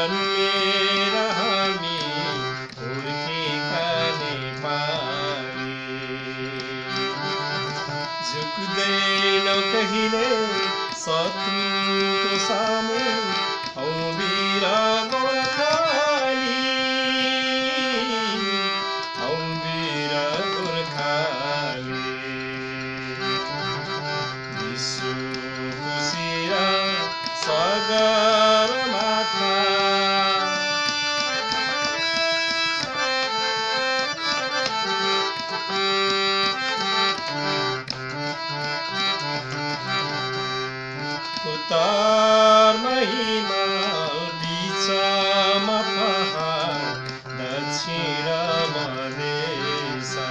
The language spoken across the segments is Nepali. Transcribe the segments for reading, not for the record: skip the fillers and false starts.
जन्मेर हामी हुर्केका नेपाली झुक्दैनौ कहिले शत्रुको सामु औ वीर गोर्खाली औ वीर गोर्खाली विश्व खुसिर सगरमाथा उत्तरमा हिमाल बिचमा पहाड दक्षिणमा देशा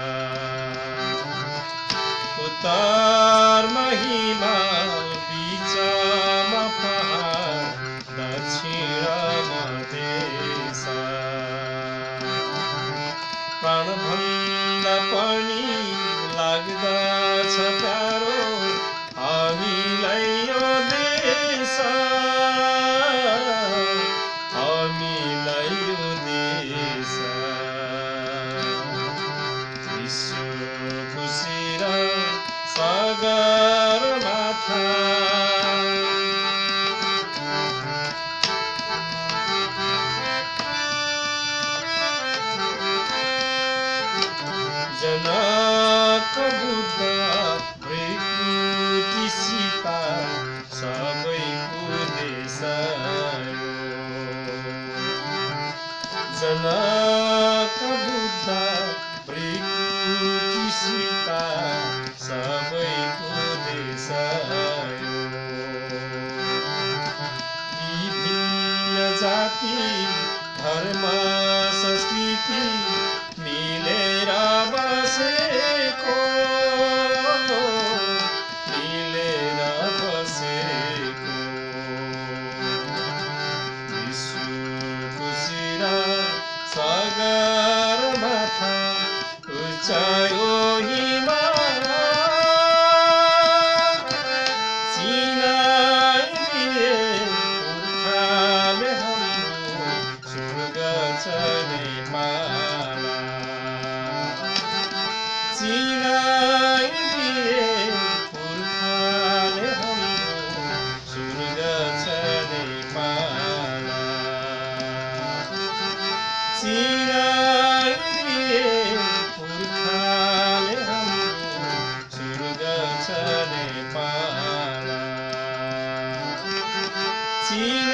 उत्तरमा हिमाल बिचमा पहाड दक्षिणमा देशा प्राणभन्दा पनि लाग्दछ प्यारो हामीलाई यो देश हामीलाई यो देश विश्व खुसिर सगरमाथा जनक बुद्ध प्रकृति सीता सबैको देश जनक बुद्ध प्रकृति सीता सबैको देश विभिन्न जाति धर्म संस्कृति मिलेर बसेको मिलेर बसेको विश्व खुसिर सगरमाथा उचायो हिमाल चिनाइदिए पुर्खाले हाम्रो स्वर्ग छ नेपाल चिनाइदिए पुर्खाले हाम्रो स्वर्ग छ नेपाल चिनाइदिए पुर्खाले हाम्रो स्वर्ग छ नेपाल